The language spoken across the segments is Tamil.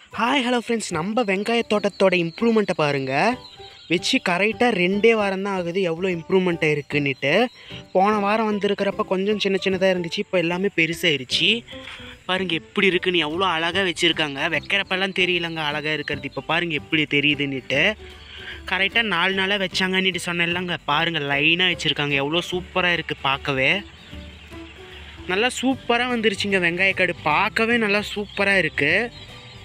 ஹாய் ஹலோ ஃப்ரெண்ட்ஸ், நம்ம வெங்காய தோட்டத்தோட இம்ப்ரூவ்மெண்ட்டை பாருங்கள். வச்சு கரெக்டாக 2 வாரம் தான் ஆகுது எவ்வளோ இம்ப்ரூவ்மெண்ட் இருக்குன்னுட்டு. போன வாரம் வந்திருக்கிறப்ப கொஞ்சம் சின்ன சின்னதாக இருந்துச்சு, இப்போ எல்லாமே பெருசாகிருச்சு. பாருங்கள் எப்படி இருக்குன்னு, எவ்வளோ அழகாக வச்சுருக்காங்க. வைக்கிறப்பெல்லாம் தெரியலங்க அழகாக இருக்கிறது, இப்போ பாருங்கள் எப்படி தெரியுதுன்னுட்டு. கரெக்டாக 4 நாளாக வச்சாங்கன்னுட்டு சொன்னேன்லங்க, பாருங்கள் லைனாக வச்சுருக்காங்க. எவ்வளோ சூப்பராக இருக்குது, பார்க்கவே நல்லா சூப்பராக வந்துருச்சுங்க. வெங்காயக்காடு பார்க்கவே நல்லா சூப்பராக இருக்குது.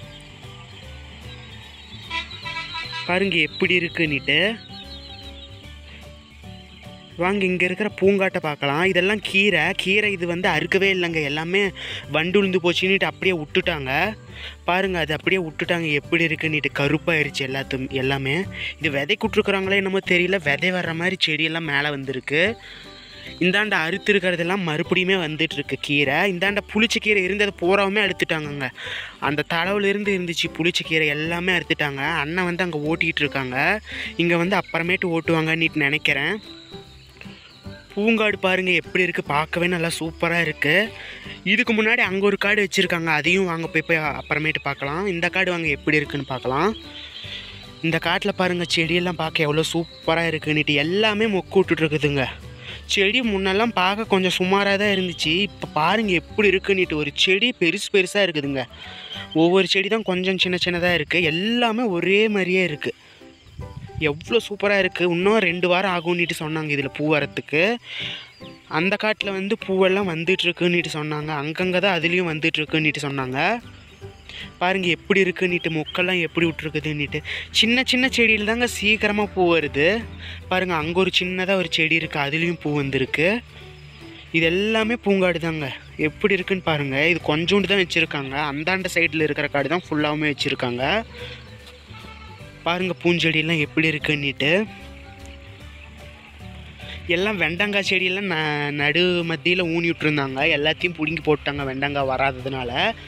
பாருங்க எப்படி இருக்குன்னுட்டு. வாங்க இங்கே இருக்கிற பூங்காட்டை பார்க்கலாம். இதெல்லாம் கீரை இது வந்து அறுக்கவே இல்லைங்க, எல்லாமே வண்டு உளுந்து போச்சுன்னுட்டு அப்படியே விட்டுட்டாங்க. பாருங்கள் அது அப்படியே விட்டுட்டாங்க. எப்படி இருக்குன்னுட்டு கருப்பாயிருச்சு எல்லாமே. இது விதை விட்டுருக்குறாங்களே என்னமோ தெரியல, விதை வர்ற மாதிரி செடியெல்லாம் மேலே வந்திருக்கு. இந்தாண்ட அறுத்து இருக்கிறதெல்லாம் மறுபடியுமே வந்துட்டுருக்கு கீரை. இந்தாண்ட புளிச்ச கீரை இருந்தது பூராவுமே அறுத்துட்டாங்கங்க. அந்த தளவுலேருந்து இருந்துச்சு புளிச்ச கீரை எல்லாமே அறுத்துட்டாங்க. அண்ணன் வந்து அங்கே ஓட்டிகிட்டு இருக்காங்க, இங்கே வந்து அப்புறமேட்டு ஓட்டுவாங்கன்னுட்டு நினைக்கிறேன். பூங்காடு பாருங்கள் எப்படி இருக்குது, பார்க்கவே நல்லா சூப்பராக இருக்குது. இதுக்கு முன்னாடி அங்கே ஒரு காடு வச்சுருக்காங்க, அதையும் வாங்க போய் அப்புறமேட்டு பார்க்கலாம். இந்த காடு வாங்க எப்படி இருக்குன்னு பார்க்கலாம். இந்த காட்டில் பாருங்கள் செடியெல்லாம் பார்க்க எவ்வளோ சூப்பராக இருக்குன்னுட்டு எல்லாமே மொக்கு விட்டுட்ருக்குதுங்க. செடி முன்னெல்லாம் பார்க்க கொஞ்சம் சுமாராக தான் இருந்துச்சு, இப்போ பாருங்கள் எப்படி இருக்குன்னுட்டு. ஒரு செடி பெருசாக இருக்குதுங்க. ஒவ்வொரு செடி தான் கொஞ்சம் சின்னதாக இருக்குது, எல்லாமே ஒரே மாதிரியே இருக்குது. எவ்வளோ சூப்பராக இருக்குது. இன்னும் 2 வாரம் ஆகும்னுட்டு சொன்னாங்க இதில் பூ வரத்துக்கு. அந்த காட்டில் வந்து பூவெல்லாம் வந்துட்டுருக்குன்னுட்டு சொன்னாங்க, அங்கங்கே தான் அதுலேயும் வந்துட்டுருக்குன்னுட்டு சொன்னாங்க. பாருங்கள் எப்படி இருக்குன்னுட்டு, மொக்கெல்லாம் எப்படி விட்டுருக்குதுன்னுட்டு. சின்ன செடியில் தாங்க சீக்கிரமாக பூ வருது. பாருங்கள் அங்கே ஒரு சின்னதாக ஒரு செடி இருக்குது, அதுலேயும் பூ வந்திருக்கு. இது எல்லாமே பூங்காடு தாங்க. எப்படி இருக்குன்னு பாருங்கள். இது கொஞ்சோண்டு தான் வச்சுருக்காங்க, அந்தாண்ட சைடில் இருக்கிற காடு தான் ஃபுல்லாகவுமே வச்சுருக்காங்க. பாருங்கள் பூஞ்செடியெல்லாம் எப்படி இருக்குன்னுட்டு. எல்லாம் வெண்டங்காய் செடியெல்லாம் நடு மத்தியில் ஊனி விட்டுருந்தாங்க, எல்லாத்தையும் பிடுங்கி போட்டாங்க வெண்டங்காய் வராததுனால.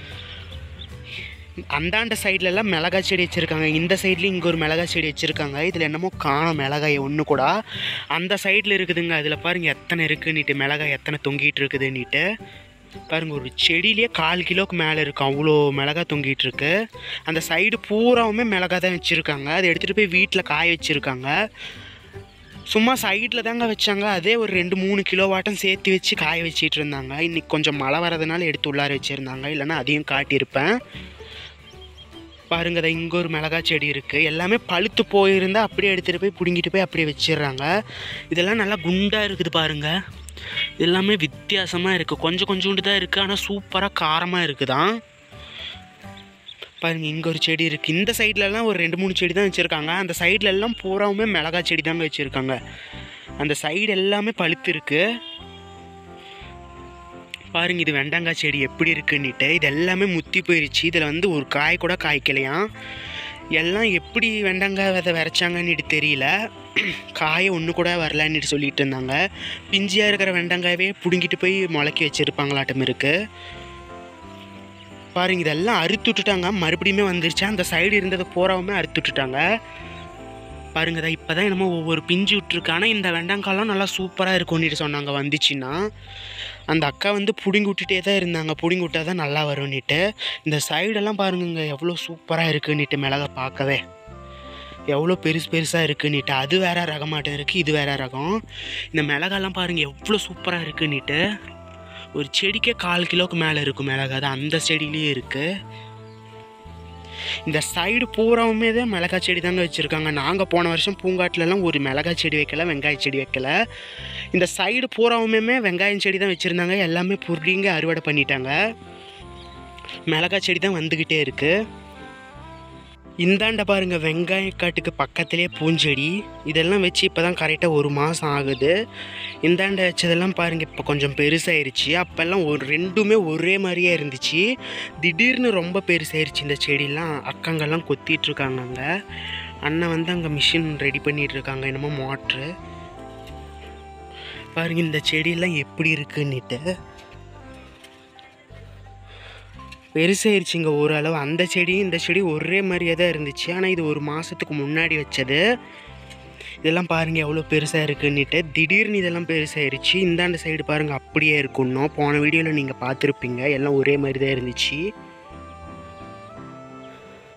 அந்தாண்ட சைட்லலாம் மிளகாய் செடி வச்சுருக்காங்க, இந்த சைட்லேயும் இங்கே ஒரு மிளகாய் செடி வச்சுருக்காங்க. இதில் என்னமோ காணும் மிளகாய் ஒன்று கூட. அந்த சைடில் இருக்குதுங்க, அதில் பாருங்கள் எத்தனை இருக்குன்னுட்டு, மிளகாய் எத்தனை தொங்கிட்டு இருக்குதுன்னுட்டு. பாருங்கள் ஒரு செடியிலே 1/4 கிலோவுக்கு மேலே இருக்கும், அவ்வளோ மிளகாய் தொங்கிட்டு இருக்கு. அந்த சைடு பூராவுமே மிளகாய் தான் வச்சுருக்காங்க. அதை எடுத்துகிட்டு போய் வீட்டில் காய வச்சுருக்காங்க. சும்மா சைடில் தாங்க வச்சாங்க, அதே ஒரு 2-3 கிலோவாட்டம் சேர்த்து வச்சு காய வச்சிட்டு இருந்தாங்க. இன்றைக்கி கொஞ்சம் மழை வரதுனால எடுத்து உள்ளார வச்சுருந்தாங்க, இல்லைன்னா அதையும் காட்டியிருப்பேன். பாருங்க அதை இங்கே ஒரு மிளகாய் செடி இருக்குது. எல்லாமே பழுத்து போயிருந்தால் அப்படியே எடுத்துகிட்டு போய் பிடுங்கிட்டு போய் அப்படியே வச்சிடுறாங்க. இதெல்லாம் நல்லா குண்டாக இருக்குது பாருங்கள். எல்லாமே வித்தியாசமாக இருக்குது, கொஞ்சோண்டு தான் இருக்குது, ஆனால் சூப்பராக காரமாக இருக்குதான். பாருங்கள் இங்கே ஒரு செடி இருக்குது. இந்த சைட்லலாம் ஒரு 2-3 செடி தான் வச்சுருக்காங்க. அந்த சைட்லெல்லாம் பூராவுமே மிளகாய் செடி தாங்க வச்சுருக்காங்க. அந்த சைடு எல்லாமே பழுத்து இருக்குது. பாருங்க இது வெண்டங்காய் செடி எப்படி இருக்குன்னுட்டு. இது எல்லாமே முத்தி போயிடுச்சு, இதில் வந்து ஒரு காய் கூட காய்க்கலையாம். எல்லாம் எப்படி வெண்டங்காய் விதை விரைச்சாங்கன்னுட்டு தெரியல, காயை ஒன்று கூட வரலன்னுட்டு சொல்லிட்டு இருந்தாங்க. பிஞ்சியாக இருக்கிற வெண்டங்காயவே பிடுங்கிட்டு போய் முளைக்கி வச்சுருப்பாங்களாட்டம் இருக்குது. பாருங்க இதெல்லாம் அறுத்து விட்டுட்டாங்க, மறுபடியுமே வந்துருச்சு. அந்த சைடு இருந்ததை பூராவுமே அறுத்து விட்டுட்டாங்க. பாருங்க தான் இப்போ தான் என்னமோ ஒவ்வொரு பிஞ்சு விட்டுருக்கு. ஆனால் இந்த வெண்டங்காயெலாம் நல்லா சூப்பராக இருக்கும்னுட்டு சொன்னாங்க வந்துச்சுன்னா. அந்த அக்கா வந்து பிடுங்கி விட்டுட்டே தான் இருந்தாங்க, பிடுங்கி விட்டால் தான் நல்லா வரும்னுட்டு. இந்த சைடெல்லாம் பாருங்கங்க எவ்வளோ சூப்பராக இருக்குன்னுட்டு. மிளகாய் பார்க்கவே எவ்வளோ பெருசாக இருக்குன்னுட்டு. அது வேறு ரகமாட்டம் இருக்குது, இது வேறு ரகம். இந்த மிளகாலாம் பாருங்கள் எவ்வளோ சூப்பராக இருக்குன்னுட்டு. ஒரு செடிக்கே 1/4 கிலோவுக்கு மேலே இருக்கும் மிளகாய், அது அந்த செடியிலேயே இருக்குது. இந்த சைடு பூராவுமே தான் மிளகாய் செடி தாங்க வச்சுருக்காங்க. நாங்கள் போன வருஷம் பூங்காட்டிலலாம் ஒரு மிளகாய் செடி வைக்கல, வெங்காய செடி வைக்கல. இந்த சைடு பூராவுமே வெங்காயம் செடி தான் வச்சுருந்தாங்க, எல்லாமே புரிங்க அறுவடை பண்ணிட்டாங்க. மிளகாய் செடி தான் வந்துக்கிட்டே இருக்குது. இந்தாண்ட பாருங்கள் வெங்காயக்காட்டுக்கு பக்கத்துலேயே பூஞ்செடி. இதெல்லாம் வச்சு இப்போ தான் கரெக்டாக 1 மாதம் ஆகுது. இந்தாண்ட வச்சதெல்லாம் பாருங்கள் இப்போ கொஞ்சம் பெருசாகிருச்சு. அப்போல்லாம் ஒரு 2மே ஒரே மாதிரியே இருந்துச்சு, திடீர்னு ரொம்ப பெருசாகிருச்சு இந்த செடியெல்லாம். அக்காங்கெல்லாம் கொத்திட்டுருக்காங்க. அங்கே அண்ணன் வந்து அங்கே மிஷின் ரெடி பண்ணிகிட்ருக்காங்க, என்னமோ மோட்ரு. பாருங்கள் இந்த செடியெல்லாம் எப்படி இருக்குன்னுட்டு. பெருசாகிருச்சுங்க ஓரளவு. அந்த செடி இந்த செடி ஒரே மாதிரியே தான் இருந்துச்சு, ஆனால் இது 1 மாதத்துக்கு முன்னாடி வச்சது. இதெல்லாம் பாருங்கள் எவ்வளோ பெருசாக இருக்குன்னுட்டு. திடீர்னு இதெல்லாம் பெருசாகிருச்சு. இந்தாண்ட சைடு பாருங்கள் அப்படியே இருக்குன்னோ. போன வீடியோவில் நீங்கள் பார்த்துருப்பீங்க, எல்லாம் ஒரே மாதிரி தான் இருந்துச்சு.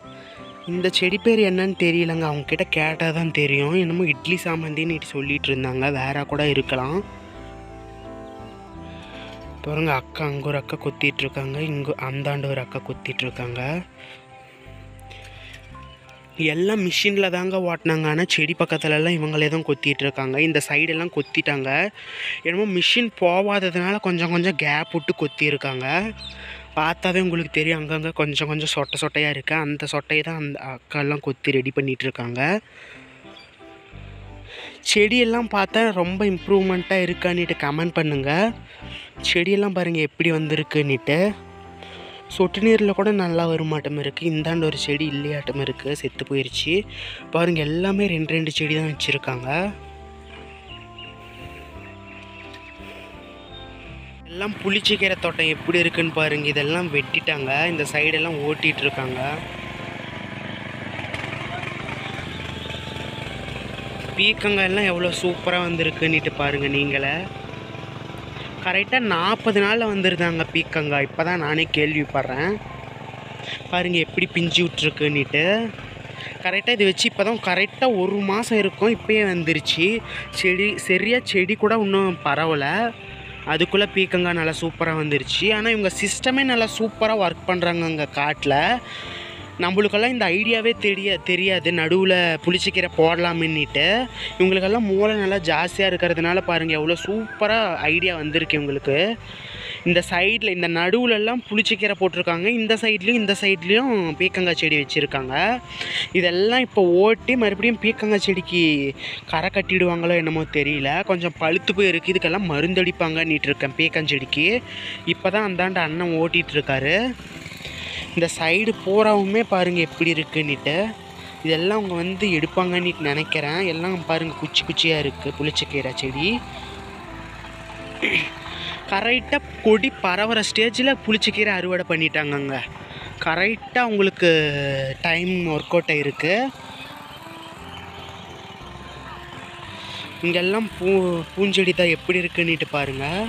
இந்த செடி பேர் என்னன்னு தெரியலங்க, அவங்கக்கிட்ட கேட்டால் தான் தெரியும். என்னமோ இட்லி சாமந்தின்னு சொல்லிட்டு இருந்தாங்க, வேற கூட இருக்கலாம். பாருங்க அக்கா, அங்கே ஒரு அக்கா கொத்திட்ருக்காங்க, இங்கே அந்தாண்டு ஒரு அக்கா கொத்திட்ருக்காங்க. எல்லாம் மிஷினில் தாங்க ஓட்டினாங்க. ஆனால் செடி பக்கத்துலலாம் இவங்களே தான் கொத்திட்ருக்காங்க. இந்த சைடெல்லாம் கொத்திட்டாங்க. என்னமோ மிஷின் போகாததுனால கொஞ்சம் கொஞ்சம் கேப் விட்டு கொத்தியிருக்காங்க. பார்த்தாவே உங்களுக்கு தெரியும், அங்கங்கே கொஞ்சம் கொஞ்சம் சொட்டையாக இருக்குது. அந்த சொட்டையை தான் அந்த அக்காலாம் கொத்தி ரெடி பண்ணிகிட்ருக்காங்க. செடியெல்லாம் பார்த்தா ரொம்ப இம்ப்ரூவ்மெண்ட்டாக இருக்கான்னுட்டு கமெண்ட் பண்ணுங்கள். செடியெல்லாம் பாருங்கள் எப்படி வந்திருக்குன்னுட்டு. சொட்டு நீரில் கூட நல்லா வருமாட்டம் இருக்குது. இந்தாண்டு ஒரு செடி இல்லையாட்டம் இருக்குது, செத்து போயிடுச்சு. பாருங்கள் எல்லாமே 2 செடி தான் வச்சுருக்காங்க. எல்லாம் புளிச்சக்கீரை தோட்டம் எப்படி இருக்குன்னு பாருங்கள். இதெல்லாம் வெட்டிட்டாங்க, இந்த சைடெல்லாம் ஓட்டிகிட்ருக்காங்க. பீக்கங்காயெல்லாம் எவ்வளோ சூப்பராக வந்திருக்குன்னுட்டு பாருங்கள் நீங்களே. கரெக்டாக 40 நாளில் வந்துருந்தாங்க பீக்கங்காய். இப்போ தான் நானே கேள்விப்படுறேன். பாருங்கள் எப்படி பிஞ்சு விட்ருக்குன்னுட்டு. கரெக்டாக இது வச்சு இப்போ தான் கரெக்டாக 1 மாதம் இருக்கும், இப்போயே வந்துருச்சு. செடி கூட இன்னும் பரவலை, அதுக்குள்ளே பீக்கங்காய் நல்லா சூப்பராக வந்துருச்சு. ஆனால் இவங்க சிஸ்டமே நல்லா சூப்பராக ஒர்க் பண்ணுறாங்க அங்கே காட்டில். நம்மளுக்கெல்லாம் இந்த ஐடியாவே தெரியாது நடுவில் புளிச்சக்கீரை போடலாமின்னுட்டு. இவங்களுக்கெல்லாம் மூளை நல்லா ஜாஸ்தியாக இருக்கிறதுனால பாருங்கள் எவ்வளோ சூப்பராக ஐடியா வந்திருக்கு இவங்களுக்கு. இந்த சைடில் இந்த நடுவுலெல்லாம் புளிச்சக்கீரை போட்டிருக்காங்க, இந்த சைட்லேயும் பீக்கங்காய் செடி வச்சுருக்காங்க. இதெல்லாம் இப்போ ஓட்டி மறுபடியும் பீக்கங்காய் செடிக்கு கரை கட்டிடுவாங்களோ என்னமோ தெரியல. கொஞ்சம் பழுத்து போய் இருக்குது, இதுக்கெல்லாம் மருந்தடிப்பாங்கன்னுட்டு இருக்கேன் பீக்கஞ்செடிக்கு. இப்போ தான் அந்தாண்ட அண்ணன் ஓட்டிகிட்ருக்காரு. இந்த சைடு பூராவுமே பாருங்கள் எப்படி இருக்குன்னுட்டு. இதெல்லாம் அவங்க எடுப்பாங்கன்னுட்டு நினைக்கிறேன். எல்லாம் பாருங்கள் குச்சியாக இருக்குது புளிச்சக்கீரை செடி. கரெக்டாக கொடி பரவுற ஸ்டேஜில் புளிச்சக்கீரை அறுவடை பண்ணிட்டாங்கங்க. கரெக்டாக அவங்களுக்கு டைம் ஒர்க் அவுட் ஆகிருக்கு. இங்கெல்லாம் பூஞ்செடி தான் எப்படி இருக்குன்னுட்டு பாருங்கள்.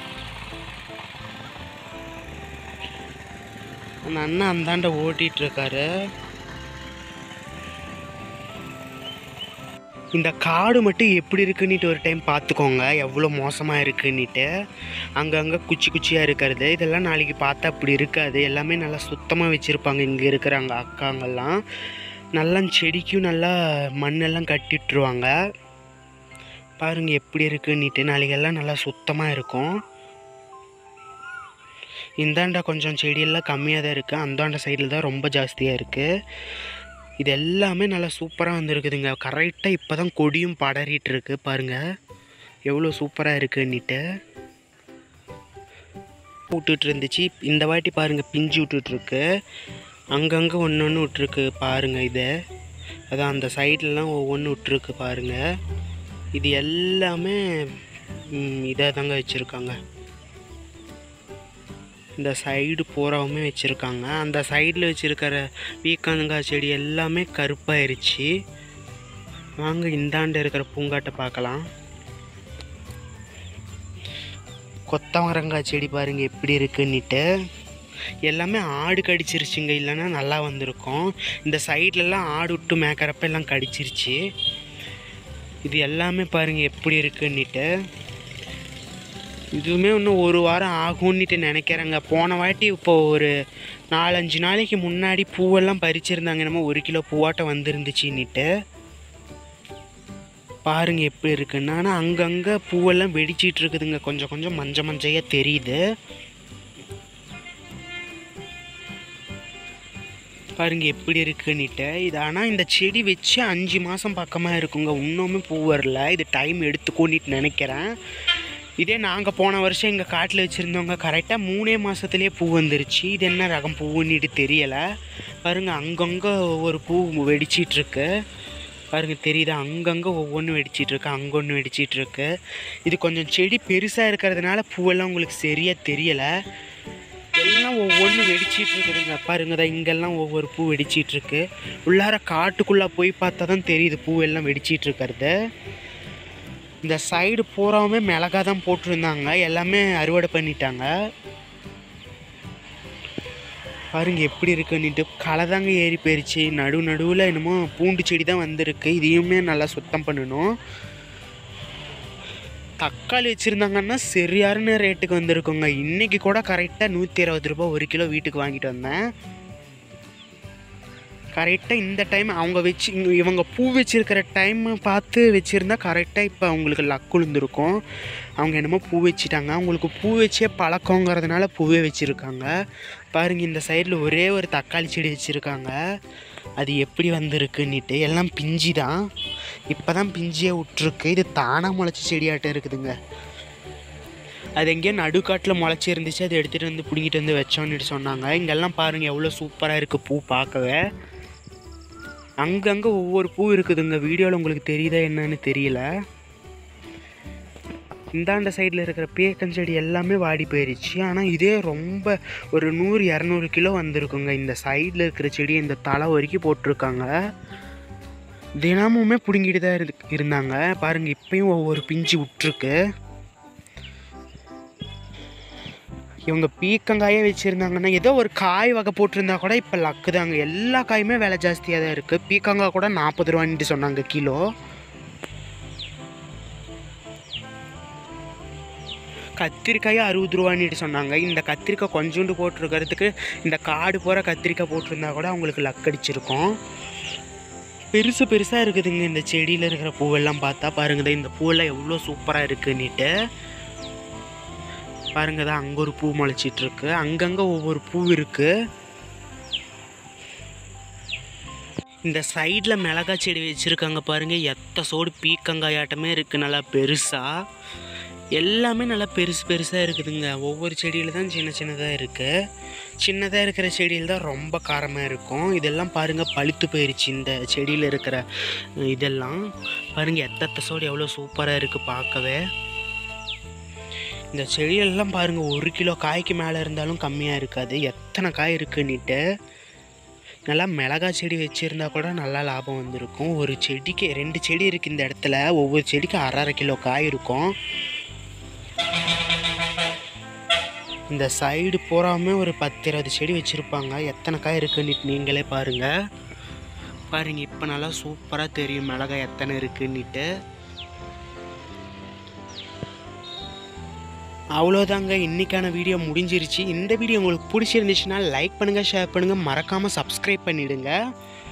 அந்த அண்ணன் அந்தாண்ட ஓட்டிகிட்ருக்காரு. இந்த காடு மட்டும் எப்படி இருக்குன்னுட்டு ஒரு டைம் பார்த்துக்கோங்க, எவ்வளோ மோசமாக இருக்குன்னுட்டு. அங்கங்கே குச்சியாக இருக்கிறது இதெல்லாம் நாளைக்கு பார்த்தா அப்படி இருக்காது. எல்லாமே நல்லா சுத்தமாக வச்சுருப்பாங்க இங்கே இருக்கிறாங்க அக்காங்கெல்லாம். நல்லா செடிக்கும் நல்லா மண்ணெல்லாம் கட்டிட்டுருவாங்க. பாருங்கள் எப்படி இருக்குன்னுட்டு. நாளைக்கெல்லாம் நல்லா சுத்தமாக இருக்கும். இந்தாண்ட கொஞ்சம் செடியெல்லாம் கம்மியாக தான் இருக்குது, அந்தாண்ட சைடில் தான் ரொம்ப ஜாஸ்தியாக இருக்குது. இது எல்லாமே நல்லா சூப்பராக வந்துருக்குதுங்க. கரெக்டாக இப்போ தான் கொடியும் படறிட்டு இருக்கு. பாருங்கள் எவ்வளோ சூப்பராக இருக்குன்னுட்டு. விட்டுட்டு இருந்துச்சு, இந்த வாட்டி பாருங்கள் பிஞ்சு விட்டுட்ருக்கு. அங்கங்கே ஒன்று விட்டுருக்கு பாருங்கள். இது அதான் அந்த சைட்லலாம் ஒவ்வொன்று விட்டுருக்கு பாருங்கள். இது எல்லாமே இதாக தாங்க வச்சுருக்காங்க. இந்த சைடு பூராவுமே வச்சுருக்காங்க. அந்த சைடில் வச்சுருக்கிற பீக்கங்காய் செடி எல்லாமே கருப்பாயிருச்சு. வாங்க இந்தாண்டு இருக்கிற பூங்காட்டை பார்க்கலாம். கொத்தவரங்காய் செடி பாருங்கள் எப்படி இருக்குன்னுட்டு. எல்லாமே ஆடு கடிச்சிருச்சுங்க, இல்லைன்னா நல்லா வந்திருக்கும். இந்த சைட்லலாம் ஆடு விட்டு மேய்க்கிறப்ப எல்லாம் கடிச்சிருச்சு. இது எல்லாமே பாருங்கள் எப்படி இருக்குன்னுட்டு. இதுவுமே இன்னும் 1 வாரம் ஆகும்னுட்டு நினைக்கிறேங்க. போன வாட்டி இப்போது ஒரு 4-5 நாளைக்கு முன்னாடி பூவெல்லாம் பறிச்சிருந்தாங்க, என்னமோ 1 கிலோ பூவாட்டம் வந்துருந்துச்சுன்னுட்டு. பாருங்கள் எப்படி இருக்குன்னு. ஆனால் அங்கங்கே பூவெல்லாம் வெடிச்சிட்டு இருக்குதுங்க, கொஞ்சம் கொஞ்சம் மஞ்சையாக தெரியுது. பாருங்கள் எப்படி இருக்குன்னுட்டு. இது ஆனால் இந்த செடி வச்சு 5 மாதம் பக்கமாக இருக்குங்க, இன்னுமே பூ வரல. இது டைம் எடுத்துக்கோன்னிட்டு நினைக்கிறேன். இதே நாங்கள் போன வருஷம் எங்கள் காட்டில் வச்சுருந்தவங்க கரெக்டாக 3 மாதத்துலேயே பூ வந்துருச்சு. இது என்ன ரகம் பூவுன்னுட்டு தெரியலை. பாருங்கள் அங்கங்கே ஒவ்வொரு பூ வெடிச்சிட்ருக்கு. பாருங்கள் தெரியுதா, அங்கங்கே ஒவ்வொன்றும் வெடிச்சிட்ருக்கு, அங்கே ஒன்று வெடிச்சிட்ருக்கு. இது கொஞ்சம் செடி பெருசாக இருக்கிறதுனால பூவெல்லாம் உங்களுக்கு சரியாக தெரியலை. எல்லாம் ஒவ்வொன்றும் வெடிச்சிட்ருக்குதுங்க. பாருங்க தான் இங்கெல்லாம் ஒவ்வொரு பூ வெடிச்சிட்ருக்கு. உள்ளார காட்டுக்குள்ளே போய் பார்த்தா தான் தெரியுது பூவெல்லாம் வெடிச்சிட்ருக்கிறது. இந்த சைடு பூராவுமே மிளகா தான் போட்டிருந்தாங்க, எல்லாமே அறுவடை பண்ணிட்டாங்க. பாருங்க எப்படி இருக்குன்னுட்டு களை தாங்க ஏறி போயிடுச்சு. நடுவில் என்னமோ பூண்டு செடி தான் வந்திருக்கு. இதையுமே நல்லா சுத்தம் பண்ணணும். தக்காளி வச்சுருந்தாங்கன்னா சரியான ரேட்டுக்கு வந்திருக்குங்க. இன்றைக்கி கூட கரெக்டாக 120 ரூபா 1 கிலோ வீட்டுக்கு வாங்கிட்டு வந்தேன். கரெக்டாக இந்த டைம் அவங்க இவங்க பூ வச்சுருக்கிற டைம் பார்த்து வச்சுருந்தா கரெக்டாக இப்போ அவங்களுக்கு லக் விழுந்திருக்கும். அவங்க என்னமோ பூ வச்சுட்டாங்க. அவங்களுக்கு பூ வச்சே பழக்கங்கிறதுனால பூவே வச்சுருக்காங்க. பாருங்கள், இந்த சைடில் ஒரே ஒரு தக்காளி செடி வச்சுருக்காங்க. அது எப்படி வந்திருக்குன்னுட்டு எல்லாம் பிஞ்சு தான். இப்போ தான் பிஞ்சியே விட்டுருக்கு. இது தானாக முளைச்சி செடியாட்டம் இருக்குதுங்க. அது எங்கேயோ நடுக்காட்டில் முளைச்சி இருந்துச்சு. அதை எடுத்துகிட்டு வந்து பிடிங்கிட்டு வந்து வச்சோன்னுட்டு சொன்னாங்க. இங்கெல்லாம் பாருங்கள் எவ்வளோ சூப்பராக இருக்குது பூ பார்க்கவே. அங்கங்கே ஒவ்வொரு பூ இருக்குதுங்க. வீடியோவில் உங்களுக்கு தெரியுதா என்னன்னு தெரியல. இந்தாண்ட சைடில் இருக்கிற பேக்கஞ்செடி எல்லாமே வாடி போயிடுச்சு. ஆனால் இதே ரொம்ப ஒரு 100-200 கிலோ வந்திருக்குங்க. இந்த சைடில் இருக்கிற செடி இந்த தலை வரைக்கும் போட்டிருக்காங்க. தினமுமே பிடுங்கிட்டு தான் இருந்தாங்க. பாருங்கள், இப்பயும் ஒவ்வொரு பிஞ்சு விட்டுருக்கு. இவங்க பீக்கங்காயே வச்சுருந்தாங்கன்னா ஏதோ ஒரு காய் வகை போட்டிருந்தா கூட இப்போ லக்கு தாங்க. எல்லா காயுமே விலை ஜாஸ்தியாக தான் இருக்குது. பீக்கங்காய் கூட 40 ரூபான்ட்டு சொன்னாங்க கிலோ. கத்திரிக்காயும் 60 ரூபான்ட்டு சொன்னாங்க. இந்த கத்திரிக்காய் கொஞ்சோண்டு போட்டிருக்கிறதுக்கு இந்த காடு போகிற கத்திரிக்காய் போட்டிருந்தா கூட அவங்களுக்கு லக் அடிச்சிருக்கும். பெருசு பெருசாக இருக்குதுங்க இந்த செடியில் இருக்கிற பூவெல்லாம் பார்த்தா. பாருங்கள், இந்த பூவெல்லாம் எவ்வளோ சூப்பராக இருக்குன்னுட்டு. பாருங்க, தான் அங்கே ஒரு பூ முளைச்சிட்ருக்கு. அங்கங்கே ஒவ்வொரு பூ இருக்குது. இந்த சைடில் மிளகாய் செடி வச்சுருக்காங்க. பாருங்கள், எத்த சோடு பீக்கங்காயாட்டமே இருக்குது. நல்லா பெருசாக எல்லாமே நல்லா பெருசாக இருக்குதுங்க. ஒவ்வொரு செடியில் தான் சின்னதாக இருக்குது. சின்னதாக இருக்கிற செடியில் தான் ரொம்ப காரமாக இருக்கும். இதெல்லாம் பாருங்கள் பழுத்து போயிடுச்சு. இந்த செடியில் இருக்கிற இதெல்லாம் பாருங்கள், எத்த சோடு எவ்வளோ சூப்பராக இருக்குது பார்க்கவே. இந்த செடியெல்லாம் பாருங்கள் 1 கிலோ காய்க்கு மேலே இருந்தாலும் கம்மியாக இருக்காது. எத்தனை காய் இருக்குன்னுட்டு. நல்லா மிளகாய் செடி வச்சுருந்தா கூட நல்லா லாபம் வந்திருக்கும். ஒரு செடிக்கு 2 செடி இருக்குது இந்த இடத்துல. ஒவ்வொரு செடிக்கு 1/2 கிலோ காய் இருக்கும். இந்த சைடு பூராமே ஒரு 10-20 செடி வச்சுருப்பாங்க. எத்தனை காய் இருக்குன்னுட்டு நீங்களே பாருங்கள். இப்போ நல்லா சூப்பராக தெரியும் மிளகாய் எத்தனை இருக்குன்னுட்டு. அவ்வளோதாங்க, இன்றைக்கான வீடியோ முடிஞ்சிருச்சு. இந்த வீடியோ உங்களுக்கு பிடிச்சிருந்துச்சுன்னா லைக் பண்ணுங்கள், ஷேர் பண்ணுங்கள், மறக்காமல் சப்ஸ்கிரைப் பண்ணிவிடுங்க.